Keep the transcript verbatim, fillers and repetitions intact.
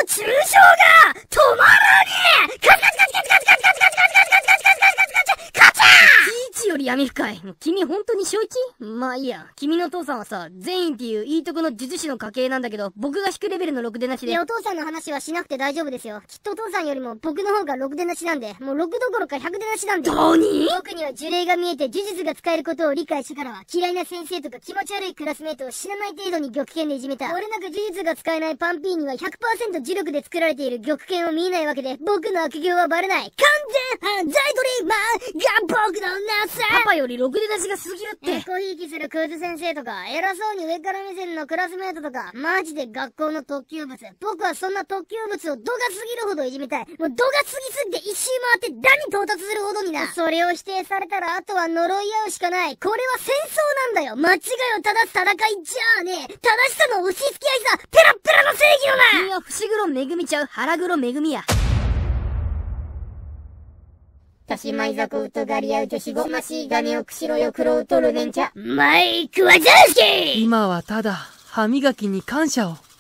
抽象が止まらねえ。カチカチカチカチカチカチカチカチカチカチカチカチカチカチカチカチャー。いちより闇深い。君本当に小 いち？ まあいいや。君の父さんはさ、善意っていういいとこの術師の家系なんだけど、僕が引くレベルのろくでなしで。いや、お父さんの話はしなくて大丈夫ですよ。きっとお父さんよりも僕の方がろくでなしなんで、もうろくどころかひゃくでなしなんで。何？僕には呪霊が見えて呪術が使えることを理解してからは、嫌いな先生とか気持ち悪いクラスメートを死なない程度に玉剣でいじめた。俺なんか呪術が使えないパンピーには ひゃくパーセント 呪力で作られている玉剣を見えないわけで、僕の悪行はバレない。完全犯罪ドリーマーが僕のなさ。パパよりろくでなしが過ぎるって。コひいきするクズ先生とか、偉そうに上から目線のクラスメートとか、マジで学校の特級物。僕はそんな特級物を度が過ぎるほどいじめたい。もう度が過ぎすぎて一周回って段に到達するほどにな。それを否定されたらあとは呪い合うしかない。これは戦争なんだよ。間違いを正す戦いじゃあねえ。正しさの押し付け合いさ。ペラッペラの正義のな。君は伏黒めぐみちゃう腹黒めぐみや。たしまいざこうとガリアウトしごましいガネをくしろよくろうとるねんちゃ。マイクはザースキー。 今はただ歯磨きに感謝を。